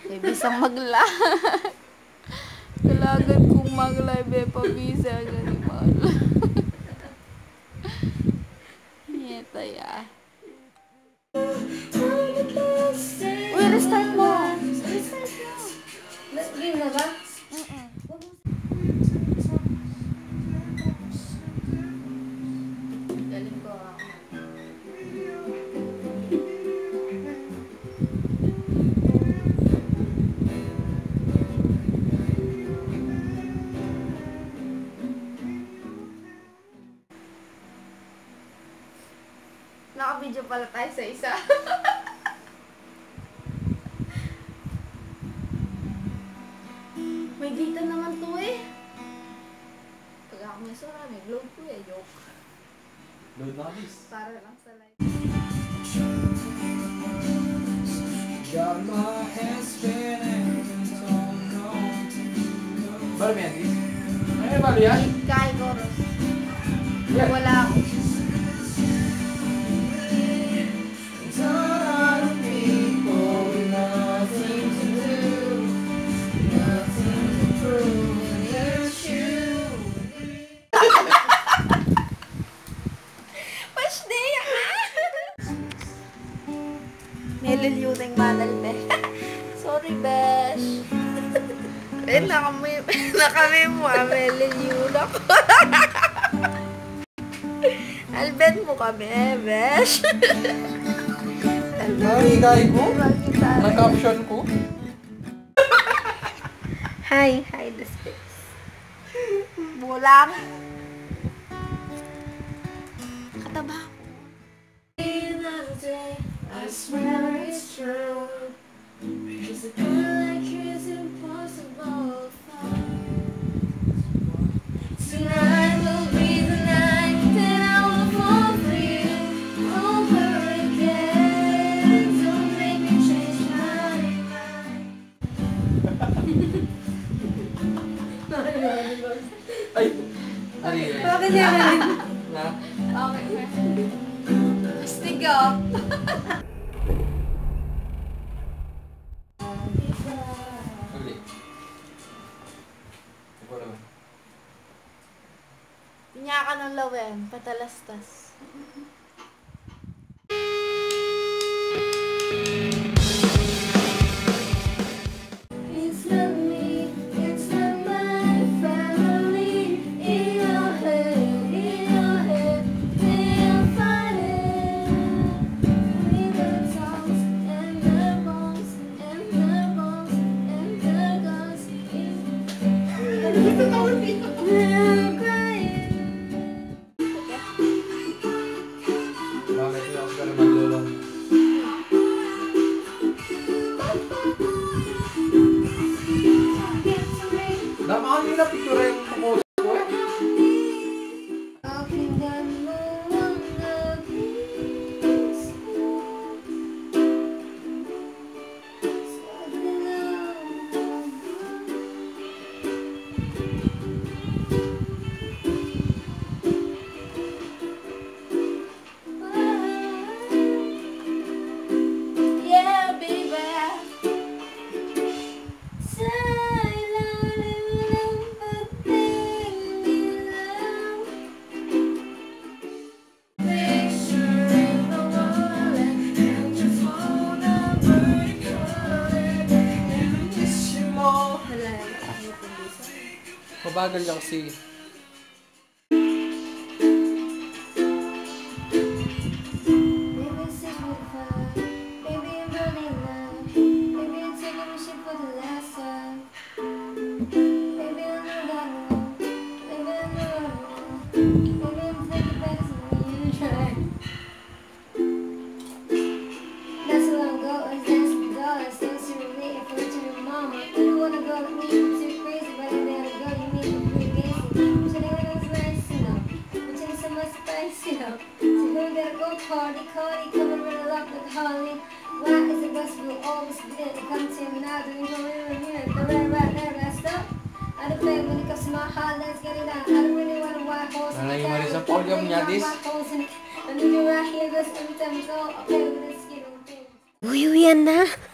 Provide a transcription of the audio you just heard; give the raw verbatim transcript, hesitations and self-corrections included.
May bisang mag-live. Kailangan kong mag-live eh, pabisa ganyan mahal. Nyeta ya. Uy, restart mo. Restart mo. Game na ba? Mm-mm. Galing ko ako. Naka-video pala tayo sa isa. May data naman to eh. Pag ako may sura, may globe ko eh. Joke. Load na kabis. Para lang sa live. Got my head spinning and don't know. Bala mo yan, Tis? Ano yung balo yan? Kay Goros. Yeah. Wala ako. Nililiw-ing manal, be. Sorry, besh. Eh, nakami, nakami mo, ah. Nililiw na ko. Alben mo kami, besh. Ay, ikay ko? Nag-caption ko? Hi, hi, the space. Bulang. Kataba. I swear it's true. Because a girl like you is impossible to find. Tonight will be the night that I will fall for you over again. Don't make me change my mind. Ay! Ano yun? Bakit yan? Na? Okay, astig ah. Uli. Ikaw naman. Pinya ka ng lawem, patalastas. It's not me, it's not my family. In your head, in your head, they'll find it. With the songs and the bones and the bones and the guns. They're crying. Bakit yun ako ka naman lulong? Namaan nila picture yung post ko eh. Pakinggan mo ang nag-iis ko. Sa dilaw ng buwan. Yeah, baby. Sa ilalim ng pagdilim. Picture in the wall and put your phone number and call it. And wish you more. Mabagal lang si... Baby, say goodbye. Baby, I'm running love. Baby, I'm taking my shit for the last time. Baby, I know that I know. Baby, I know I know. Baby, I'm taking back to me and try. That's how long ago, I was dancing with dollars. Still super late and for to your mama. You wanna go with me, I'm too crazy, but I gotta go. You make me pretty gassy. Should I go to nice, you know? Which is so much spice, you know? So we gotta go party, Cody, coming right up like Holly. Why is the best will always be there to come to him now? Do you know him here? The red, right there, that's up. I don't play when it comes to my heart, let's get it out. I don't really wanna white horse. Nanay Marizze John yung nyadis. I need you right here, because every time we go, okay, let's get it. Uy, uyan na.